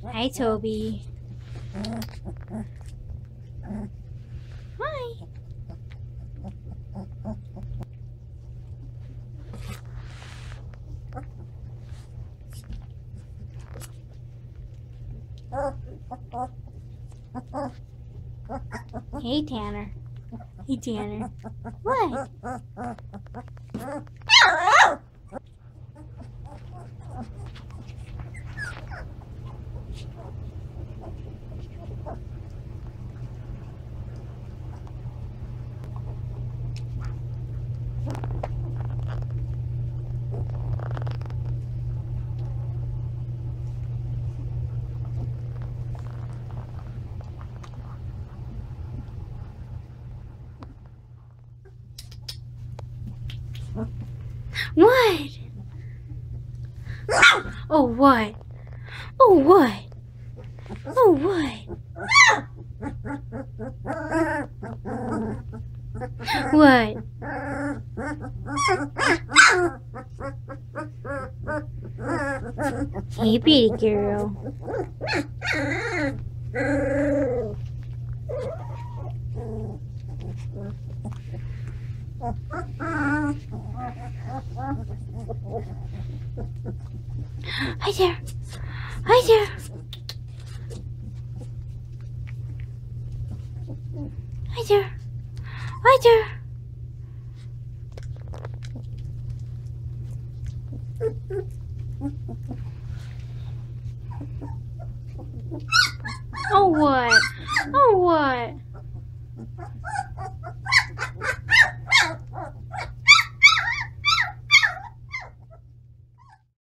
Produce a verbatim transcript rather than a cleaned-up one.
Hi, Toby. Hi. Hey, Tanner. Hey, Tanner. What? What? Oh, what? Oh, what? Oh, what? What? Hey, pretty girl. Hi there. Hi there. Hi there. Hi there.